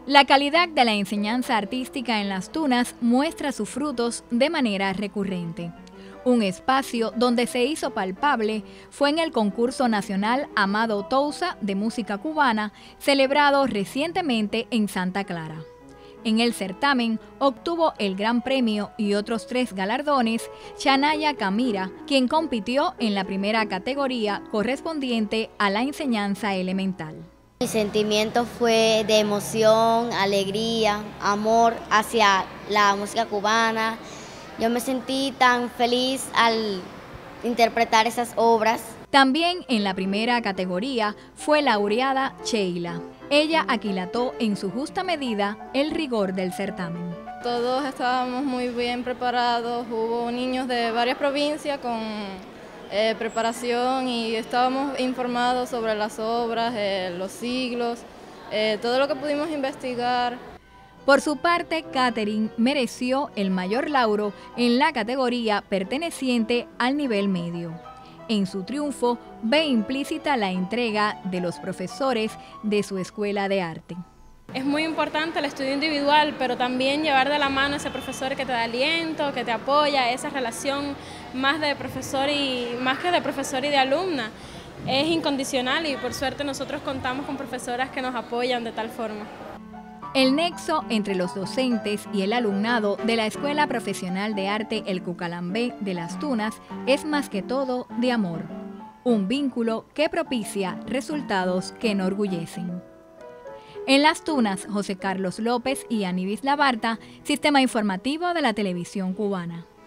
La calidad de la enseñanza artística en Las Tunas muestra sus frutos de manera recurrente. Un espacio donde se hizo palpable fue en el concurso nacional Amado Touza de música cubana, celebrado recientemente en Santa Clara. En el certamen obtuvo el gran premio y otros 3 galardones Chanaya Camira, quien compitió en la primera categoría correspondiente a la enseñanza elemental. Mi sentimiento fue de emoción, alegría, amor hacia la música cubana. Yo me sentí tan feliz al interpretar esas obras. También en la primera categoría fue laureada Sheila. Ella aquilató en su justa medida el rigor del certamen. Todos estábamos muy bien preparados, hubo niños de varias provincias con preparación y estábamos informados sobre las obras, los siglos, todo lo que pudimos investigar. Por su parte, Catherine mereció el mayor lauro en la categoría perteneciente al nivel medio. En su triunfo ve implícita la entrega de los profesores de su escuela de arte. Es muy importante el estudio individual, pero también llevar de la mano a ese profesor que te da aliento, que te apoya, esa relación más que de profesor y de alumna. Es incondicional y por suerte nosotros contamos con profesoras que nos apoyan de tal forma. El nexo entre los docentes y el alumnado de la Escuela Profesional de Arte El Cucalambé de Las Tunas es más que todo de amor, un vínculo que propicia resultados que enorgullecen. En Las Tunas, José Carlos López y Anivis Labarta, Sistema Informativo de la Televisión Cubana.